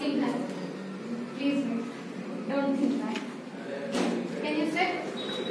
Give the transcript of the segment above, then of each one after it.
think that. Please wait. Don't think that. Can you say?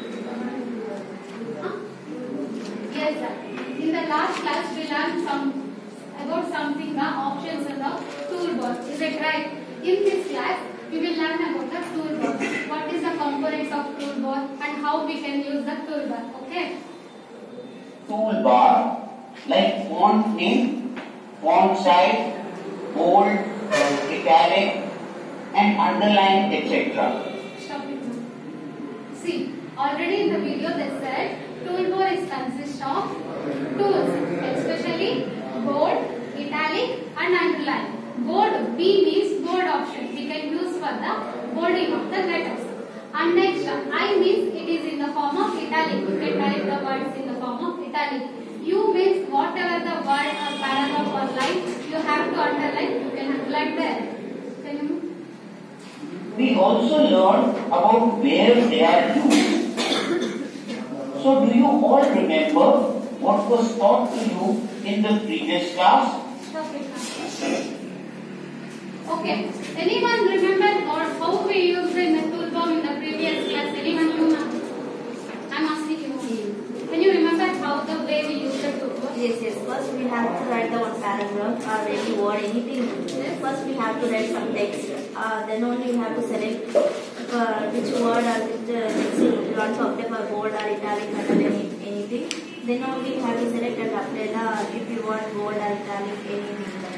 Huh? Yes, sir. In the last class, we learned about something, the options and the toolbox. Is it right? In this class, we will learn about the toolbox. What is the components of toolbox and how we can use the toolbar. Okay? Toolbar, like font name, font size, bold, italic, and underline, etc. Stop it now. See, already in the video they said toolbar is consist of tools, especially bold, italic, and underline. Bold, B means bold option. We can use for the bolding of the letters. And next, I means it is in the form of italic. You can type the words in the form of italic. U means whatever the word or paragraph or line you have to underline, you can underline there. Can you? We also learned about where they are used. So do you all remember what was taught to you in the previous class? Stop it now. Okay. Anyone remember or how we used in the toolbar in the previous class? Anyone know now? I'm asking you. Can you remember how the way we used the toolbar? Yes. First we have to write the one paragraph or any word, anything. First we have to write some text. Then only you have to select which word or which text you want to apply for bold or italic or anything. Then only you have to select and apply the if you want bold or italic anything.